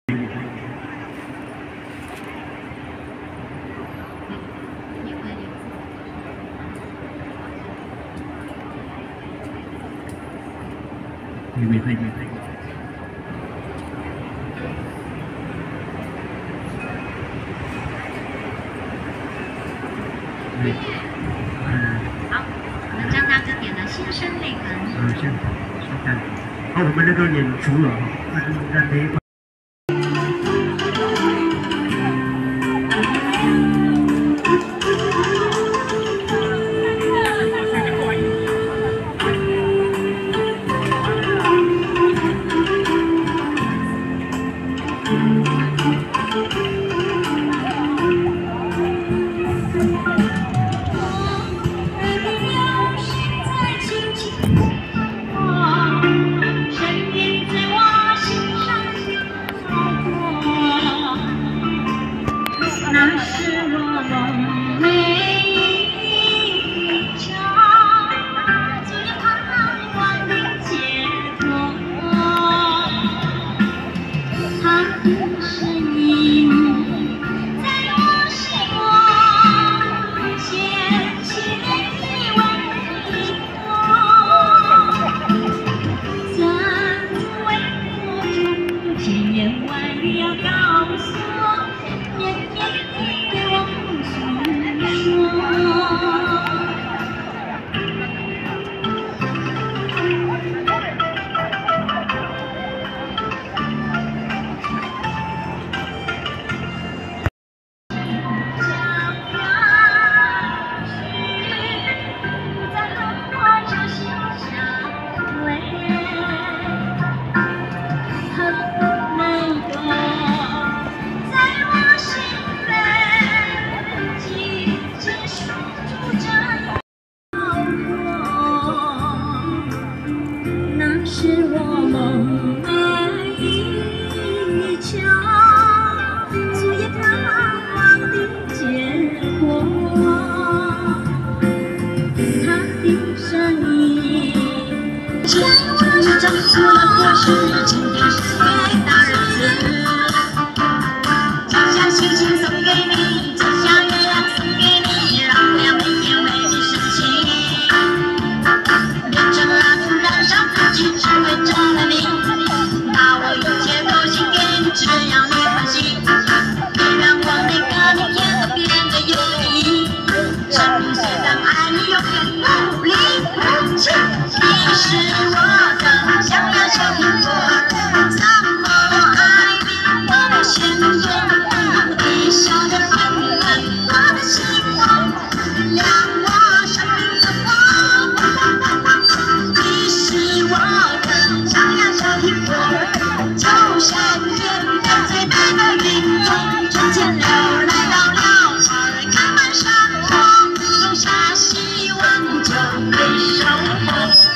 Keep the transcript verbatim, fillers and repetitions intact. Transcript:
你没配，没配。嗯。嗯。 好，我们张大哥点的新生内门。 嗯，先先看。好，我们那个演出了哈，那就在那一块。 是我梦寐以求，昨夜盼望的结果。他的身影，牵我掌握的是今天是月大日子，摘下星星送给你，摘下月亮送给你，让太阳每天为你升起，变成蜡烛燃烧自己。 只为找了你，把我一切都献给你，只要你欢喜。别让我每个明天都变得有意义。生命虽然爱你，永远努力不弃。你是我的小呀小苹果，怎么爱你我先做？你笑得温暖我的心窝，亮我生命的光。你是我。 就像天边最美的云朵，春天流来到了，花儿开满山坡，种下希望就会收获。